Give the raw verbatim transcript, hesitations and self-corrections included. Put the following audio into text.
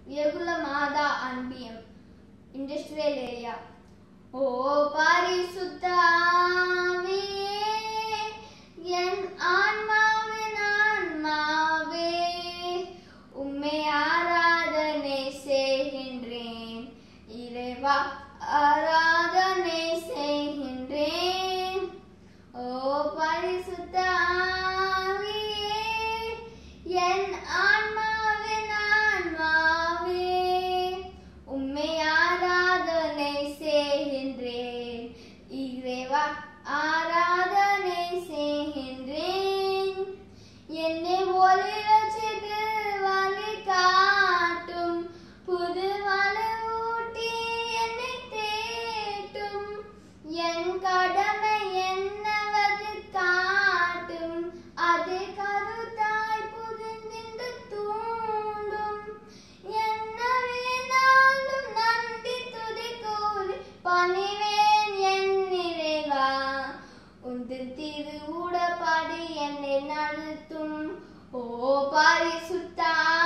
Yegulamada Anbiyam Industrial Area. O Parisuddha Aviye En Aanmavin Aanmave Umme Aaradhanai Seigiன்றேன் இறைவா ஆராதனை செய்கின்றேன். ஓ பரிசுத்த ஆவியே என் ஆன்மாவின் ஆன்மாவே உம்மை ஆராதனை செய்கின்றேன். இறைவா ஆராதனை செய்கின்றேன். என்னை ஒளிரச் செய்து வழி காட்டும் புது வலுவூட்டி என்னை தேட்டும். என் கடமை என்னவது காட்டும் அது கருத்தாய் புரிந்தின்று தூண்டும். என்ன வேணாலும் நன்றி துதி கூறி பணிவேன் என் இறைவா. உந்தன் திருவுடப்படி என்னை நடத்தும். ஓ பரிசுத்த